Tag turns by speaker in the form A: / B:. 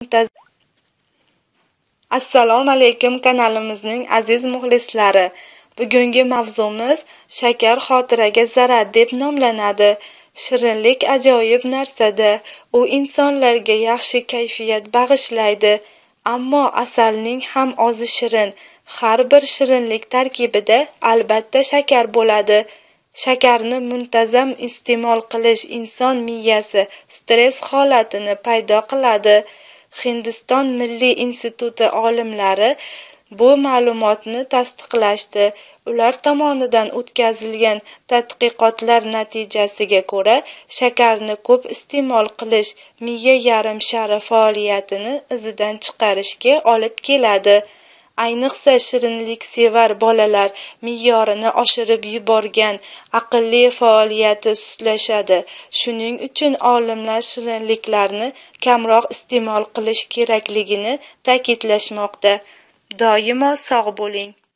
A: Assalomu alaykum kanalimizning aziz muxlislari. Bugungi mavzumiz shakar xotiraga zarar deb nomlanadi. Shirinlik ajoyib narsada, u insonlarga yaxshi kayfiyat bag'ishlaydi. Ammo asalning ham ozi shirin. Har bir shirinlik tarkibida albatta shakar bo'ladi. Shakarni muntazam iste'mol qilish inson miyasi stress holatini paydo qiladi. Hindiston Milliy instituti olimlari bu ma'lumotni tasdiqlashdi. Ular tomonidan o'tkazilgan tadqiqotlar natijasiga ko'ra, shakarni ko'p iste'mol qilish miya yarim shari faoliyatini izidan chiqarishga olib keladi. Ayniqsa shirinliksevar bolalar me'yorini oshirib yuborgan aqlli faoliyati sustlashadi. Shuning uchun olimlar shirinliklarni kamroq iste'mol qilish kerakligini ta'kidlashmoqda. Doimo sog' bo'ling.